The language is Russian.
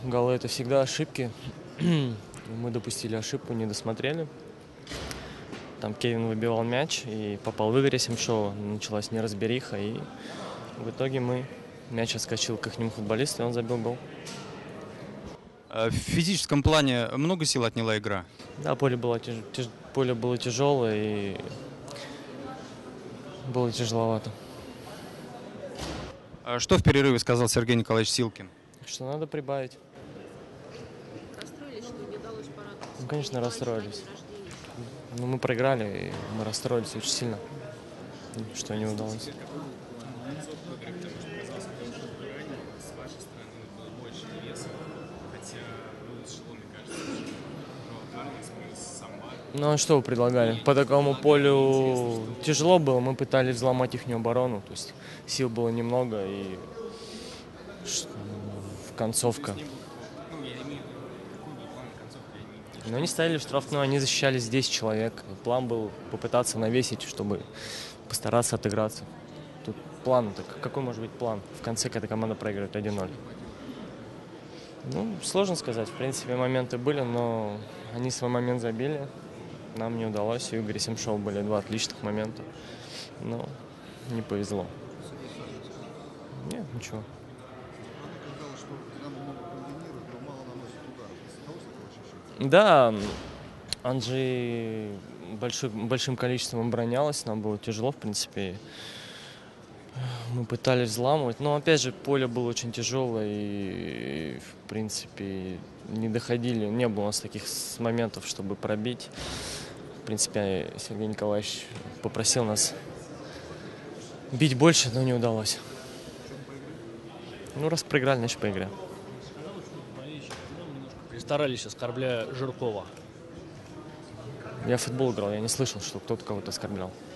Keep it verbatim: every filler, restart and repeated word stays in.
голы – это всегда ошибки. Мы допустили ошибку, не досмотрели. Там Кевин выбивал мяч и попал в Игоря Семшова. Началась неразбериха, и в итоге мы... мяч отскочил к ихнему футболисту, и он забил гол. В физическом плане много сил отняла игра? Да, поле было, тяж... Тяж... поле было тяжелое, и было тяжеловато. Что в перерыве сказал Сергей Николаевич Силкин? Что надо прибавить. Расстроились, что не удалось порадоваться? Ну, конечно, расстроились. Ну, мы проиграли, и мы расстроились очень сильно, что не удалось. Ну а что вы предлагали? По такому полю тяжело было, мы пытались взломать их оборону, то есть сил было немного, и концовка. Но они стояли в штрафной, они защищались десять человек. План был попытаться навесить, чтобы постараться отыграться. Тут план, так какой может быть план? В конце, когда команда проигрывает один ноль. Ну, сложно сказать. В принципе, моменты были, но они свой момент забили. Нам не удалось. У Игоря Семшова были два отличных момента. Но не повезло. Нет, ничего. Да, Анжи большой, большим количеством оборонялась, нам было тяжело, в принципе. Мы пытались взламывать, но, опять же, поле было очень тяжелое, и, в принципе, не доходили, не было у нас таких моментов, чтобы пробить. В принципе, Сергей Николаевич попросил нас бить больше, но не удалось. Ну, раз проиграли, значит, поиграем. Старались, оскорбляя Жиркова. Я в футбол играл, я не слышал, что кто-то кого-то оскорблял.